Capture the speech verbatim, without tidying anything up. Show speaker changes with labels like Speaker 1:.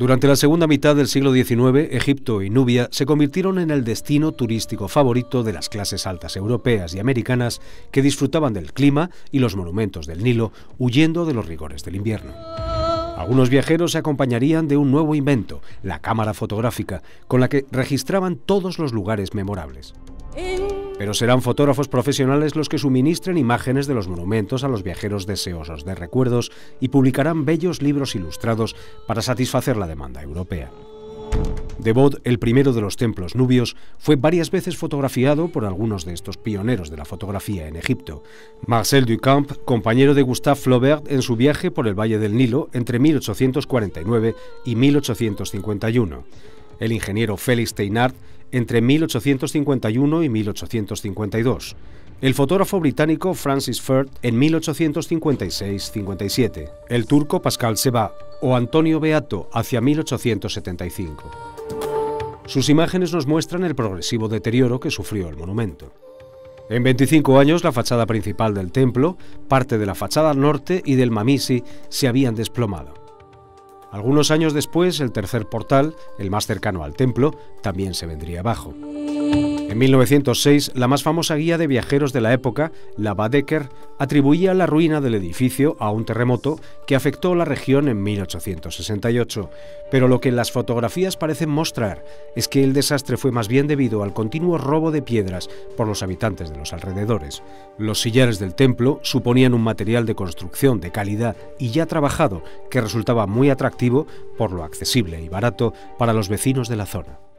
Speaker 1: Durante la segunda mitad del siglo diecinueve, Egipto y Nubia se convirtieron en el destino turístico favorito de las clases altas europeas y americanas que disfrutaban del clima y los monumentos del Nilo, huyendo de los rigores del invierno. Algunos viajeros se acompañarían de un nuevo invento, la cámara fotográfica, con la que registraban todos los lugares memorables. Pero serán fotógrafos profesionales los que suministren imágenes de los monumentos a los viajeros deseosos de recuerdos y publicarán bellos libros ilustrados para satisfacer la demanda europea. Debod, el primero de los templos nubios, fue varias veces fotografiado por algunos de estos pioneros de la fotografía en Egipto. Marcel Duchamp, compañero de Gustave Flaubert en su viaje por el Valle del Nilo entre mil ochocientos cuarenta y nueve y mil ochocientos cincuenta y uno. El ingeniero Félix Thénard entre mil ochocientos cincuenta y uno y mil ochocientos cincuenta y dos. El fotógrafo británico Francis Firth en mil ochocientos cincuenta y seis cincuenta y siete. El turco Pascal Sebag o Antonio Beato hacia mil ochocientos setenta y cinco. Sus imágenes nos muestran el progresivo deterioro que sufrió el monumento. En veinticinco años, la fachada principal del templo, parte de la fachada norte y del Mamisi se habían desplomado. Algunos años después, el tercer portal, el más cercano al templo, también se vendría abajo. En mil novecientos seis, la más famosa guía de viajeros de la época, la Baedeker, atribuía la ruina del edificio a un terremoto que afectó la región en mil ochocientos sesenta y ocho, pero lo que las fotografías parecen mostrar es que el desastre fue más bien debido al continuo robo de piedras por los habitantes de los alrededores. Los sillares del templo suponían un material de construcción de calidad y ya trabajado que resultaba muy atractivo por lo accesible y barato para los vecinos de la zona.